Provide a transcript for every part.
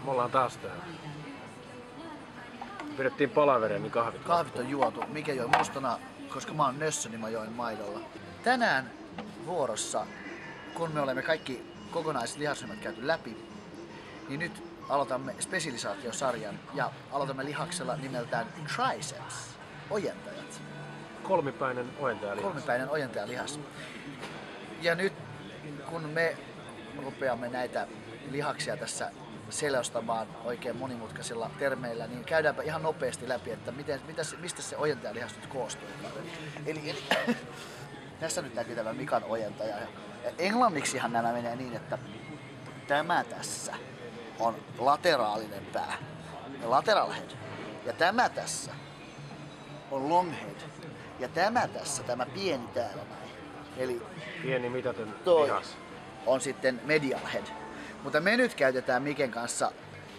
Me ollaan taas täällä. Pidettiin palaveria, niin kahvit. Kahvit on juotu. Mikä joi mustana, koska mä oon nössö, niin mä join maidolla. Tänään vuorossa, kun me olemme kaikki kokonaiset lihasryhmät käyty läpi, niin nyt aloitamme spesialisaatiosarjan ja aloitamme lihaksella nimeltään triceps, ojentajat. Kolmipäinen ojentajalihas. Kolmipäinen ojentajalihas. Ja nyt kun me rupeamme näitä lihaksia tässä selostamaan oikein monimutkaisilla termeillä, niin käydäänpä ihan nopeasti läpi, että mistä se ojentajalihas nyt koostuu. Eli tässä nyt näkyy tämä Mikan ojentaja. Englanniksihan nämä menee niin, että tämä tässä on lateraalinen pää, lateral head, ja tämä tässä on long head, ja tämä tässä, tämä pieni täällä näin. Eli pieni mitätön lihas on sitten medial head. Mutta me nyt käytetään Miken kanssa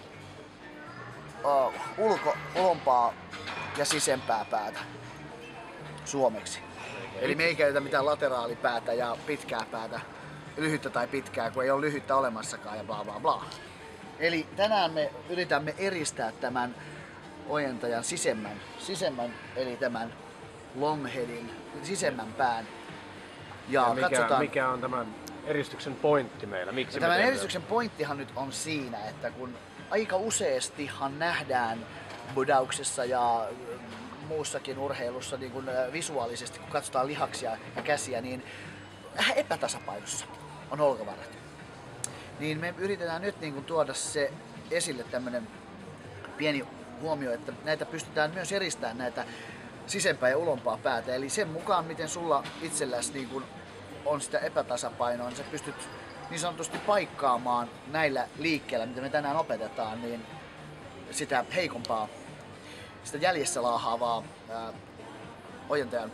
ulompaa ja sisempää päätä suomeksi. Eli me ei käytetä mitään lateraalipäätä ja pitkää päätä, lyhyttä tai pitkää, kun ei ole lyhyttä olemassakaan ja bla bla bla. Eli tänään me yritämme eristää tämän ojentajan sisemmän eli tämän long headin, sisemmän pään. Ja mikä on tämän eristyksen pointti meillä? Miksi tämän eristyksen pointtihan nyt on siinä, että kun aika useastihan nähdään budauksessa ja muussakin urheilussa niin kun visuaalisesti, kun katsotaan lihaksia ja käsiä, niin epätasapainossa on olkavarret. Niin me yritetään nyt niin kun tuoda se esille tämmönen pieni huomio, että näitä pystytään myös eristämään näitä sisempää ja ulompaa päätä. Eli sen mukaan, miten sulla itselläsi niin kun on sitä epätasapainoa, niin sä pystyt niin sanotusti paikkaamaan näillä liikkeillä, mitä me tänään opetetaan, niin sitä heikompaa, sitä jäljessä laahaavaa ojentajan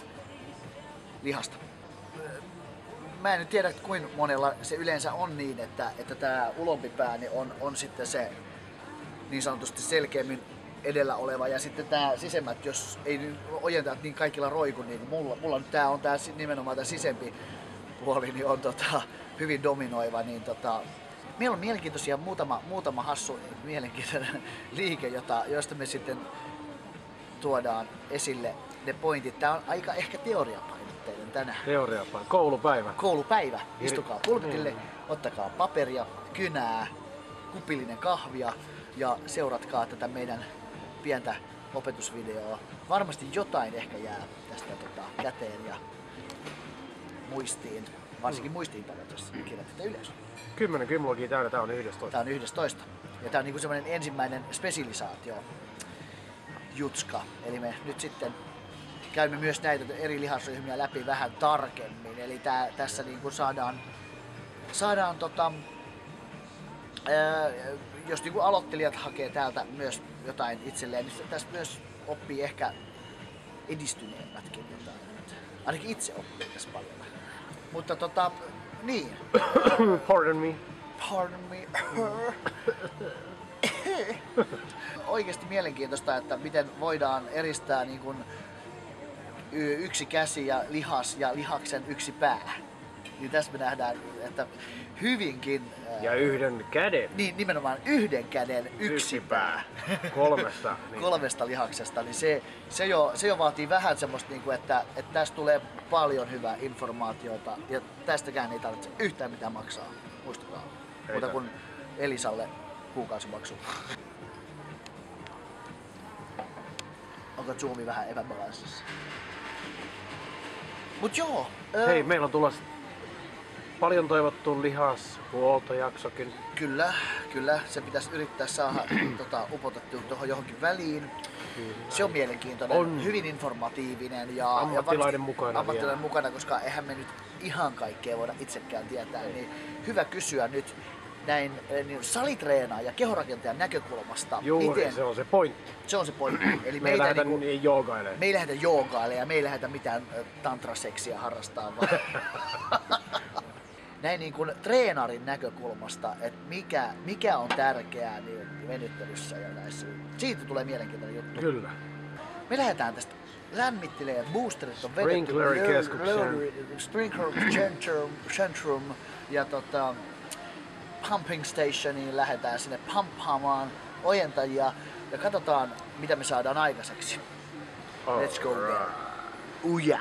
lihasta. Mä en nyt tiedä, kuinka monella se yleensä on niin, että tää ulompi pää niin on sitten se niin sanotusti selkeämmin edellä oleva, ja sitten tää sisemmät, jos ei ojentajat niin kaikilla roiku, niin mulla nyt tää on tää nimenomaan tää sisempi puoli, niin on hyvin dominoiva, niin meillä on mielenkiintoisia muutama hassu mielenkiintoinen liike, josta me sitten tuodaan esille ne pointit. Tää on aika ehkä teoriapainotteinen tänään. Teoriapainotteinen. Koulupäivä. Koulupäivä. Istukaa pulpitille, ottakaa paperia, kynää, kupillinen kahvia ja seuratkaa tätä meidän pientä opetusvideoa. Varmasti jotain ehkä jää tästä käteen ja muistiin. Varsinkin muistiinpanot, jos kirjoitatte ylös. 10 gymlogia täynnä, tää on 11. Tää on 11. Ja tää on niinku semmonen ensimmäinen spesialisaatio jutska. Eli me nyt sitten käymme myös näitä eri lihasryhmiä läpi vähän tarkemmin. Eli tässä niinku saadaan jos niinku aloittelijat hakee täältä myös jotain itselleen, niin tästä myös oppii ehkä edistyneemmätkin jotain. Ainakin itse oppii tässä paljon. Mutta niin. Pardon me. Pardon me. Oikeasti mielenkiintoista, että miten voidaan eristää niin kuin yksi käsi ja lihaksen yksi pää. Niin tässä me nähdään, että hyvinkin... Ja yhden käden. Niin, nimenomaan yhden käden yksi pää. Kolmesta. Niin. Kolmesta lihaksesta, niin se jo vaatii vähän semmoista, että tästä tulee paljon hyvää informaatiota ja tästäkään ei tarvitse yhtään mitään maksaa, muistakaa. Mutta kun Elisalle kuukausimaksu. Onko zoomi vähän epäbalanssissa? Mut joo. Hei, meillä on tulossa paljon toivottu lihashuoltojaksokin. Kyllä. Se pitäisi yrittää saada upotettua tuohon johonkin väliin. Se on mielenkiintoinen, hyvin informatiivinen ja ammattilainen mukana, koska eihän me nyt ihan kaikkea voida itsekään tietää. Niin hyvä kysyä nyt näin niin salitreenaajan ja kehorakentajan näkökulmasta. Juuri, se on se pointti. Se on se pointti. Eli me ei lähdetä joogailemaan. Me ei lähdetä joogailemaan ja me ei lähdetä mitään tantraseksiä harrastaa, vaan näin niin kuin treenarin näkökulmasta, että mikä on tärkeää niin venyttelyssä ja näissä. Siitä tulee mielenkiintoinen juttu. Kyllä. Me lähdetään tästä lämmittelemään, boosterit on vedetty. Sprinkler-keskuksen. Sprinkler Centrum ja pumping stationiin, lähdetään sinne pumppaamaan ojentajia ja katsotaan mitä me saadaan aikaiseksi. Let's go there. Uja!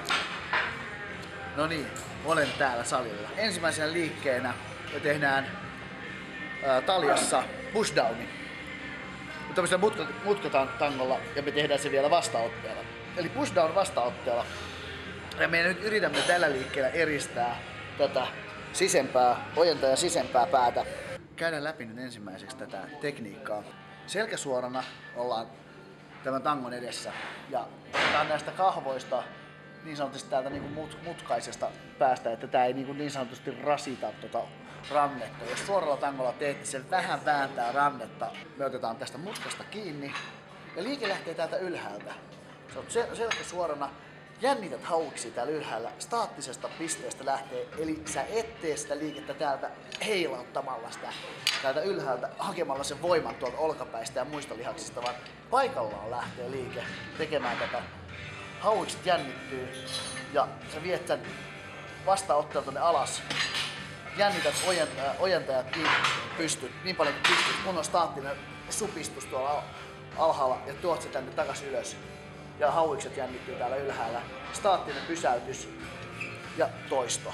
No niin, olen täällä salilla. Ensimmäisenä liikkeenä me tehdään taljassa pushdowni. Tämmöisellä mutkatangolla ja me tehdään se vielä vastaotteella. Eli pushdown vastaotteella. Ja me nyt yritämme tällä liikkeellä eristää tätä ojentajan sisempää päätä. Käydään läpi nyt ensimmäiseksi tätä tekniikkaa. Selkäsuorana ollaan tämän tangon edessä. Ja otetaan näistä kahvoista niin sanotusti täältä mutkaisesta päästä, että tää ei niin sanotusti rasita rannetta. Jos suoralla tangolla teette sen vähän vääntää rannetta, me otetaan tästä mutkasta kiinni ja liike lähtee täältä ylhäältä. Sä oot selkä suorana, jännität hauiksi täällä ylhäällä, staattisesta pisteestä lähtee, eli sä et tee sitä liikettä täältä heilauttamalla sitä täältä ylhäältä, hakemalla sen voiman tuolta olkapäistä ja muista lihaksista, vaan paikallaan lähtee liike tekemään tätä. Hauikset jännittyy ja sä viet sen vastaotteella tonne alas. Jännität ojentajat niin paljon kuin pystyt, kun on staattinen supistus tuolla alhaalla ja tuot se tänne takas ylös. Ja hauikset jännittyy täällä ylhäällä. Staattinen pysäytys ja toisto.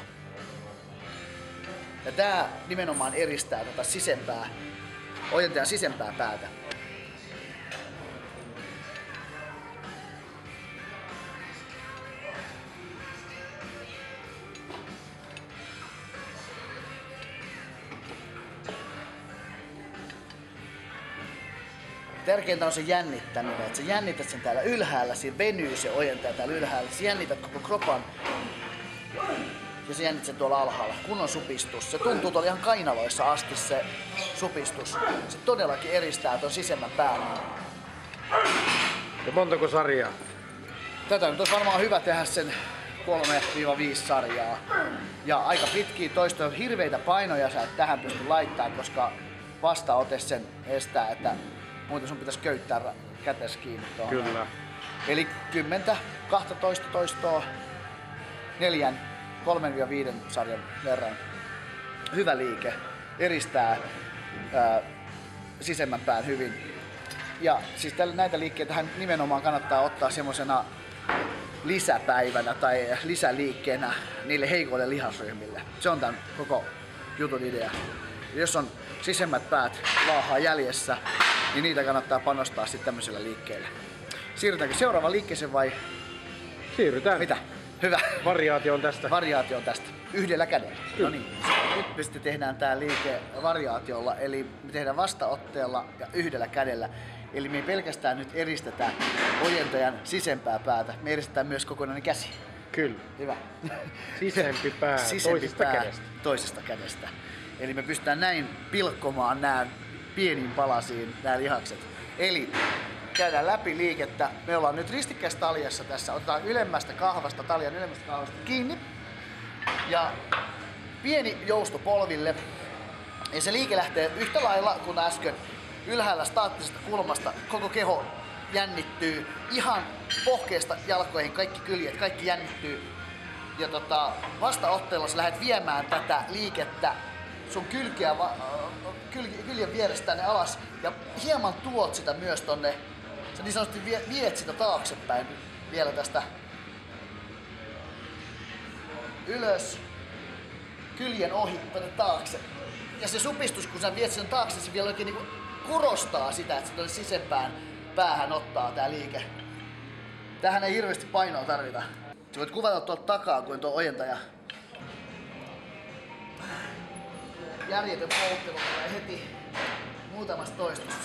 Ja tää nimenomaan eristää tätä ojentajan sisempää päätä. Tärkeintä on se jännittäminen, että sä jännität sen täällä ylhäällä, siinä venyy se ojentaja täällä ylhäällä, sä jännität koko kropan ja sä jännität sen tuolla alhaalla, kunnon supistus. Se tuntuu tuolla ihan kainaloissa asti se supistus. Se todellakin eristää tuon sisemmän pään. Ja montako sarjaa? Tätä nyt olisi varmaan hyvä tehdä sen 3-5 sarjaa. Ja aika pitkiä toistoja, hirveitä painoja sä et tähän pysty laittamaan, koska vastaote sen estää, että muuten sun pitäisi köyttää kätes kiinni tuohon. Kyllä. Eli 10-12 toistoa 3-5 sarjan verran. Hyvä liike. Eristää sisemmän pään hyvin. Ja siis näitä liikkeitä nimenomaan kannattaa ottaa semmosena lisäpäivänä tai lisäliikkeenä niille heikoille lihasryhmille. Se on tämän koko jutun idea. Jos on sisemmät päät laahaa jäljessä, niin niitä kannattaa panostaa sitten tämmöisellä liikkeellä. Siirrytäänkö seuraavaan liikkeeseen vai? Siirrytään. Mitä? Hyvä. Variaatio on tästä. Variaatio on tästä. Yhdellä kädellä. No niin. Nyt me sitten tehdään tää liike variaatiolla, eli me tehdään vastaotteella ja yhdellä kädellä. Eli me ei pelkästään nyt eristetä ojentajan sisempää päätä, me eristetään myös kokonainen käsi. Kyllä. Hyvä. Sisempi pää toisesta kädestä. Toisesta kädestä. Eli me pystytään näin pilkkomaan nämä pieniin palasiin nämä lihakset. Eli käydään läpi liikettä. Me ollaan nyt ristikkäistaljassa tässä. Otetaan taljan ylemmästä kahvasta kiinni. Ja pieni jousto polville. Ja se liike lähtee yhtä lailla kuin äsken. Ylhäällä staattisesta kulmasta koko keho jännittyy. Ihan pohkeesta jalkoihin kaikki kyljet, kaikki jännittyy. Ja vastaotteella sä lähdet viemään tätä liikettä sun kyljen vierestä tänne alas ja hieman tuot sitä myös tonne, sä niin sanotusti viet sitä taaksepäin vielä tästä ylös, kyljen ohi tänne taakse. Ja se supistus, kun sä viet sen taakse, se vielä oikein niinku kurostaa sitä, että se tuonne sisempään päähän ottaa tää liike. Tähän ei hirveästi painoa tarvita. Sä voit kuvata tuolta takaa, kuin tuo ojentaja. Järjetön polttelu tulee heti muutamassa toistossa.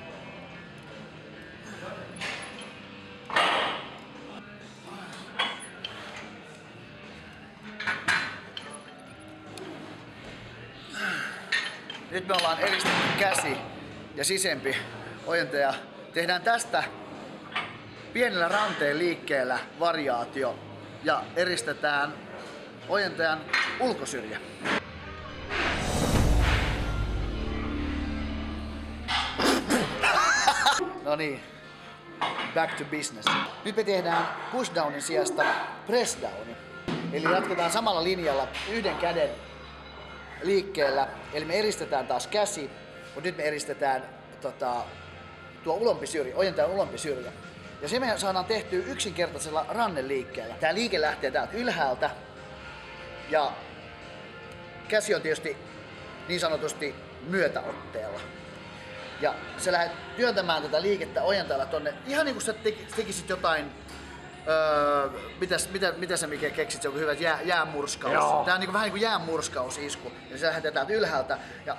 Nyt me ollaan eristetty käsi ja sisempi ojentaja. Tehdään tästä pienellä ranteen liikkeellä variaatio ja eristetään ojentajan ulkosyrjä. No niin, back to business. Nyt me tehdään pushdownin sijasta pressdowni. Eli jatketaan samalla linjalla yhden käden liikkeellä. Eli me eristetään taas käsi, mutta nyt me eristetään tuo ulompisyrjä, ojentajan ulompisyrjä. Ja se me saadaan tehtyä yksinkertaisella ranneliikkeellä. Tää liike lähtee täältä ylhäältä ja käsi on tietysti niin sanotusti myötäotteella. Ja sä lähdet työntämään tätä liikettä ojentajalla tonne ihan niin kuin sä tekisit jotain, mitä sä Mike keksit, se on hyvä jäänmurskaus. Joo. Tää on niin kuin, vähän niin kuin jäänmurskausisku. Ja sä lähdet täältä ylhäältä ja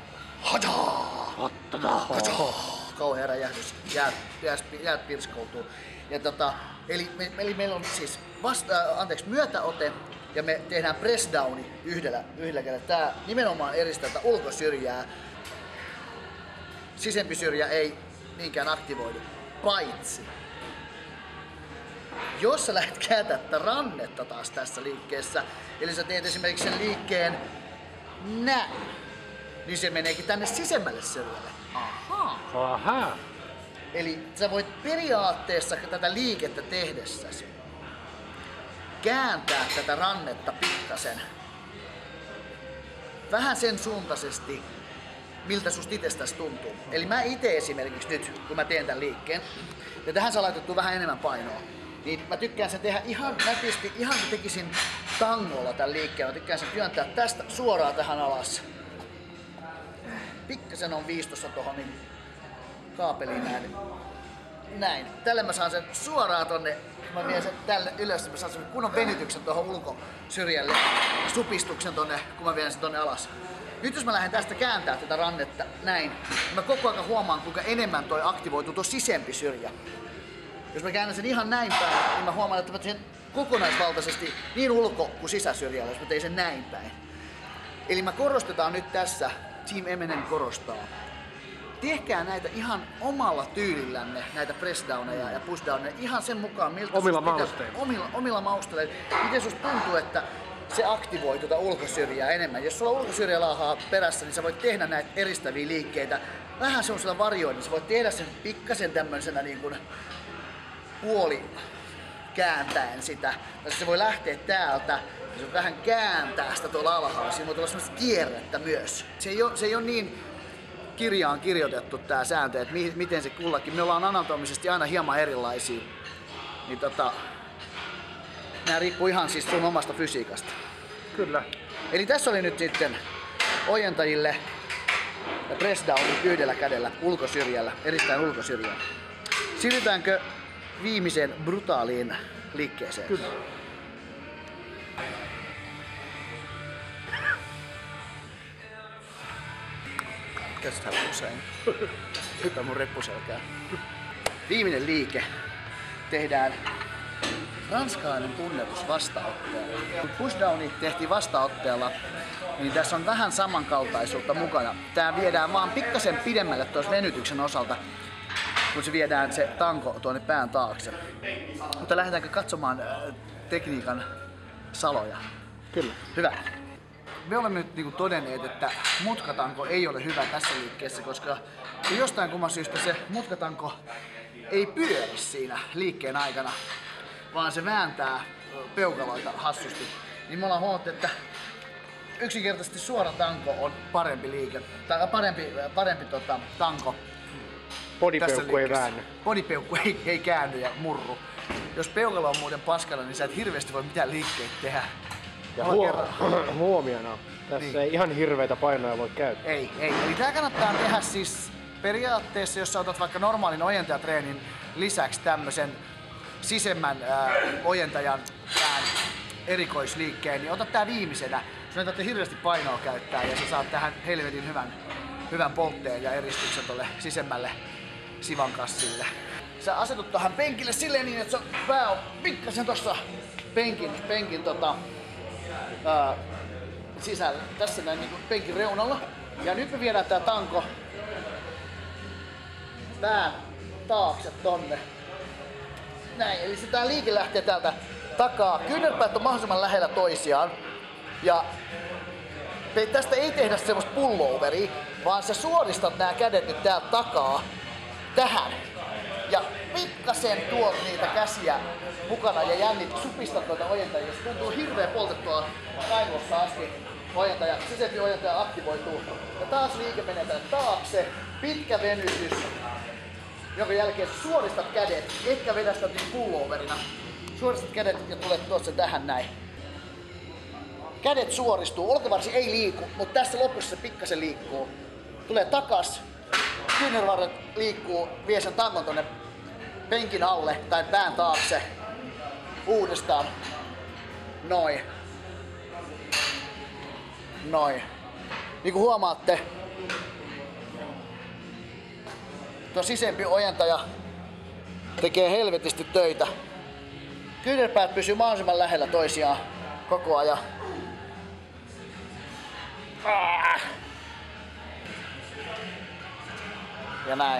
kauhea räjähdys, jäät pirskoutuu. Ja eli meillä on siis myötäote ja me tehdään pressdowni yhdellä kädellä. Tää nimenomaan eristää tätä ulkosyrjää. Sisempi syrjä ei niinkään aktivoidu, paitsi jos sä lähdet kääntää tätä rannetta taas tässä liikkeessä, eli sä teet esimerkiksi sen liikkeen näin, niin se meneekin tänne sisemmälle syrjälle. Aha. Eli sä voit periaatteessa tätä liikettä tehdessäsi kääntää tätä rannetta pikkasen vähän sen suuntaisesti, miltä susta itsestäsi tuntuu. Eli mä itse esimerkiksi nyt, kun mä teen tämän liikkeen, ja tähän saa laitettua vähän enemmän painoa, niin mä tykkään sen tehdä ihan nätisti, ihan kuin tekisin tangolla tämän liikkeen. Mä tykkään sen työntää tästä suoraan tähän alas. Pikkasen on viistossa tohon niin kaapeliin näin. Tällä mä saan sen suoraan tonne, kun mä vien sen tälle ylös, niin mä saan sen kunnon venytyksen tuohon ulkosyrjälle, supistuksen tonne, kun mä vien sen tonne alas. Nyt jos mä lähden tästä kääntää tätä rannetta näin, niin mä koko ajan huomaan, kuinka enemmän toi aktivoituu tuo sisempi syrjä. Jos mä käännän sen ihan näin päin, niin mä huomaan, että mä teen kokonaisvaltaisesti niin ulko- kuin sisäsyrjällä, jos mä tein sen näin päin. Eli mä korostetaan nyt tässä, Team Eminem korostaa. Tehkää näitä ihan omalla tyylillänne, näitä pressdowneja ja pushdowneja, ihan sen mukaan, miltä Omilla mausteilla. Omilla mausteilla. Miten susta tuntuu, että se aktivoi tuota ulkosyrjää enemmän. Jos sulla ulkosyrjä laahaa perässä, niin sä voit tehdä näitä eristäviä liikkeitä vähän sellaisella varjoilla. Sä voit tehdä sen pikkasen tämmöisenä niin kuin puoli kääntäen sitä. Ja se voi lähteä täältä ja se vähän kääntää sitä tuolla alhaalla. Siinä voi tulla semmoista kierrettä myös. Se ei ole niin kirjaan kirjoitettu tää sääntö, että miten se kullakin. Me ollaan anatomisesti aina hieman erilaisia. Niin nää riippuu ihan siis sun omasta fysiikasta. Kyllä. Eli tässä oli nyt sitten ojentajille pressdown yhdellä kädellä ulkosyrjällä, eristäen ulkosyrjää. Siirrytäänkö viimeiseen brutaaliin liikkeeseen? Kyllä. Käsittää usein. Hyppää mun reppuselkää. Viimeinen liike tehdään ranskalainen tunnelus vastaotteella. Kun pushdowni tehtiin vastaotteella, niin tässä on vähän samankaltaisuutta mukana. Tää viedään vaan pikkasen pidemmälle tuossa venytyksen osalta, kun se viedään se tanko tuonne pään taakse. Mutta lähdetäänkö katsomaan tekniikan saloja? Kyllä. Hyvä. Me olemme nyt niin todenneet, että mutkatanko ei ole hyvä tässä liikkeessä, koska jostain kumman syystä se mutkatanko ei pyöri siinä liikkeen aikana, vaan se vääntää peukaloita hassusti. Niin me ollaan huomattu, että yksinkertaisesti suora tanko on parempi liike, tai parempi tanko. Bodypeukku ei väännä. Bodypeukku ei käänny ja murru. Jos peukalo on muuten paskana, niin sä et hirveästi voi mitään liikkeitä tehdä. Ja huomiona, tässä Niin. ei ihan hirveitä painoja voi käyttää. Ei. Eli tää kannattaa tehdä siis periaatteessa, jos sä otat vaikka normaalin ojentajatreenin lisäksi tämmösen sisemmän ojentajan pään erikoisliikkeen, niin ota tää viimeisenä. Sun ei tarvitse hirveästi painoa käyttää ja sä saat tähän helvetin hyvän poltteen ja eristyksen tolle sisemmälle sivankassille. Sä asetut tähän penkille silleen niin, että sun pää on pikkasen tossa penkin sisällä. Tässä näin niin penkin reunalla. Ja nyt me viedään tää tanko pään taakse tonne. Näin, eli se tää liike lähtee täältä takaa. Kyynärpäät on mahdollisimman lähellä toisiaan. Ja tästä ei tehdä semmoista pulloveria, vaan sä suoristat nää kädet nyt täältä takaa tähän. Ja pikkasen tuot niitä käsiä mukana ja jännit, supistat noita ojentajia. Se tuntuu hirveän poltettua kaivossa asti. sisempi ojentaja aktivoituu. Ja taas liike menee tänne taakse, pitkä venytys, jonka jälkeen suoristat kädet, etkä vedä sitä niin pulloverina. Suoristat kädet ja tulet tuossa tähän näin. Kädet suoristuu, olkavarsi ei liiku, mutta tässä lopussa se pikkasen liikkuu. Tulee takas, kyynärvarret liikkuu, vie sen tangon tonne penkin alle tai pään taakse. Uudestaan. Noin. Noin. Niin kuin huomaatte, tuo sisempi ojentaja tekee helvetisti töitä. Kyynärpäät pysyy mahdollisimman lähellä toisiaan koko ajan. Ja näin.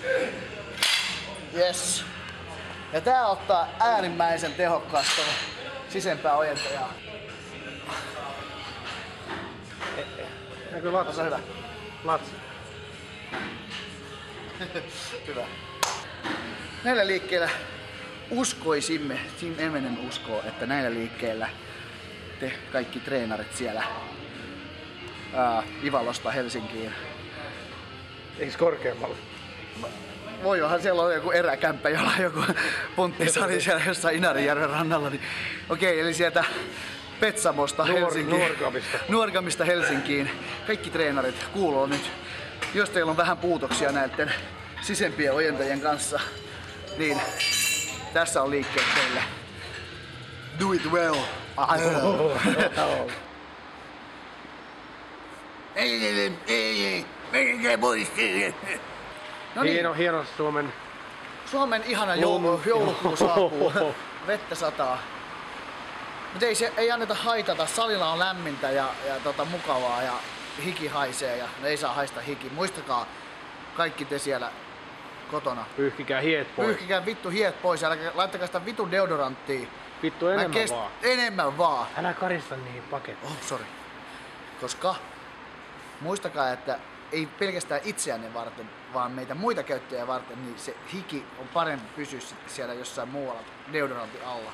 Yes. Ja tää ottaa äärimmäisen tehokkaasti sisempää ojentajaa. Näkyy latsi. Hyvä. Latsi. Hyvä. Näillä liikkeillä uskoisimme, Team Eminem uskoo, että näillä liikkeillä te kaikki treenarit siellä Ivalosta Helsinkiin. Eiks korkeammalla? Voihan siellä olla joku eräkämppä, jolla on joku punttisali siellä jossain Inarijärven rannalla. Niin, okei, eli sieltä Petsamosta Helsinkiin. Nuorgamista Helsinkiin. Kaikki treenarit kuuluu nyt. Jos teillä on vähän puutoksia näiden sisempien ojentajien kanssa, niin tässä on liikkeet teille. Do it well. Ei. Menkää pois. No niin. Hieno Suomen ihana joulukuu saapuu. Vettä sataa. Mutta ei anneta haitata. Salilla on lämmintä ja mukavaa ja hiki haisee ja ei saa haista hiki. Muistakaa kaikki te siellä kotona. Pyyhkikää hiet pois. Pyyhkikää vittu hiet pois. Älkää laittakaa sitä vitun deodoranttia. Vittu enemmän vaan. Enemmän vaan. Älä karista niihin pakettiin. Sorry. Koska muistakaa, että ei pelkästään itseänne varten, vaan meitä muita käyttäjiä varten, niin se hiki on parempi pysyä sitten siellä jossain muualla deodorantin alla.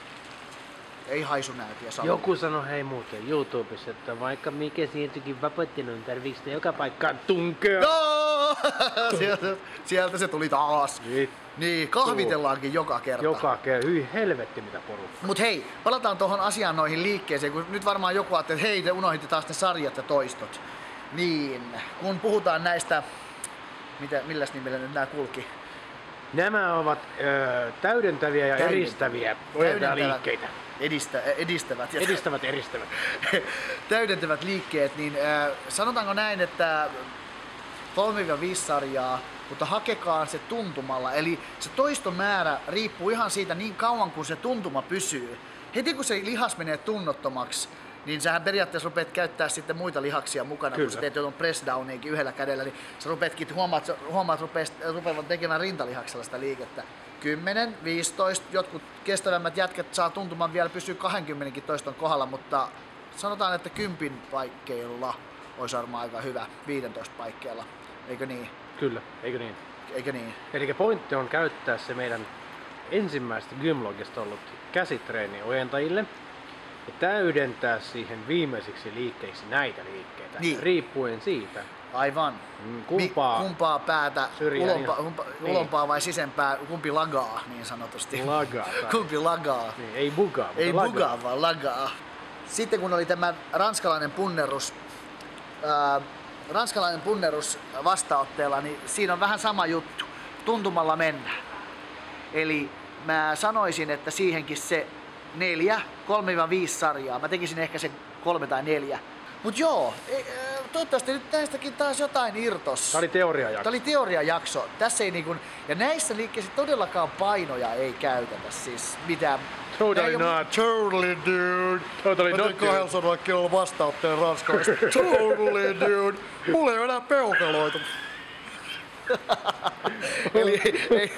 Ei haisunäytiä saa. Joku sanoi hei muuten YouTubessa, että vaikka mikä siirtyikin vapauttinoon, tarviiko sitä joka paikkaan tunkea? No! sieltä se tuli taas. Niin, kahvitellaankin joka kerta. Hyi helvetti mitä porukka. Mut hei, palataan tuohon asiaan noihin liikkeeseen, kun nyt varmaan joku ajattelee, että hei te unohditte taas ne sarjat ja toistot. Niin, kun puhutaan näistä, milläs nimellä nyt nämä kulki? Nämä ovat täydentäviä ja eristäviä liikkeitä. Edistävät. Eristävät. Täydentävät liikkeet, niin sanotaanko näin, että 3-5 sarjaa, mutta hakekaa se tuntumalla. Eli se toistomäärä riippuu ihan siitä niin kauan kuin se tuntuma pysyy. Heti kun se lihas menee tunnottomaksi, niin sähän periaatteessa rupeat käyttää sitten muita lihaksia mukana, Kyllä. kun sä teet jotain pressdowniinkin yhdellä kädellä, niin sä huomaat rupeavat tekemään rintalihaksella sitä liikettä. 10, 15, jotkut kestävämmät jätkät saa tuntuman vielä pysyä 20 toiston kohdalla, mutta sanotaan, että 10 paikkeilla olisi varmaan aika hyvä, 15 paikkeilla, eikö niin? Kyllä, eikö niin? Eli pointti on käyttää se meidän ensimmäistä Gymlogista ollut käsitreeni ojentajille ja täydentää siihen viimeisiksi liikkeiksi näitä liikkeitä, niin. Riippuen siitä. Aivan. Kumpaa päätä, ulompaa vai sisempää, kumpi lagaa niin sanotusti. Lagaa. Kumpi lagaa. Niin, ei bugaa, ei bugaa, vaan lagaa. Sitten kun oli tämä ranskalainen punnerus vastaotteella, niin siinä on vähän sama juttu. Tuntumalla mennään. Eli mä sanoisin, että siihenkin se 3-5 sarjaa. Mä tekisin ehkä se 3 tai 4. Mut joo, toivottavasti nyt näistäkin taas jotain irtos. Tää oli teoriajakso. Tässä ei niinkun, ja näissä liikkeissä todellakaan painoja ei käytetä siis mitään. Totally not. Totally dude. Totally not. 200 kilon vastautteen ranskalaista. Totally dude. Mulla ei ole enää peukaloita. Eli ei.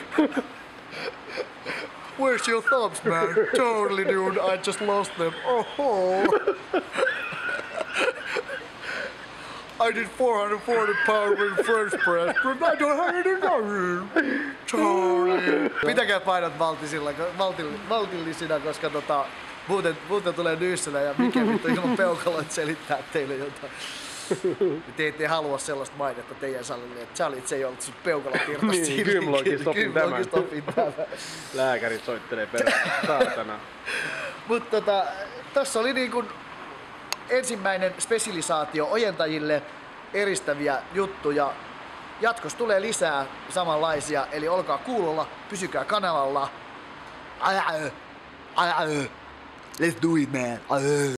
Where's your thumbs, man? Totally dude, I just lost them. Oh. I did 440 pounds in French press, but I don't have any nothing. Totally. Pitäkää painot maltillisina, koska muuten tulee nyysselä ja mikä vittu ilman peukaloita selittää teille jotain. Te ette halua sellaista mainetta teidän salille, että sä olit se, jolla sun peukalot irtosi. Niin, Gymlogista opin tämän. Lääkäri soittelee perään, saatana. Mutta tässä oli niin kuin ensimmäinen spesialisaatio ojentajille, eristäviä juttuja. Jatkossa tulee lisää samanlaisia, eli olkaa kuulolla, pysykää kanavalla. Let's do it, man.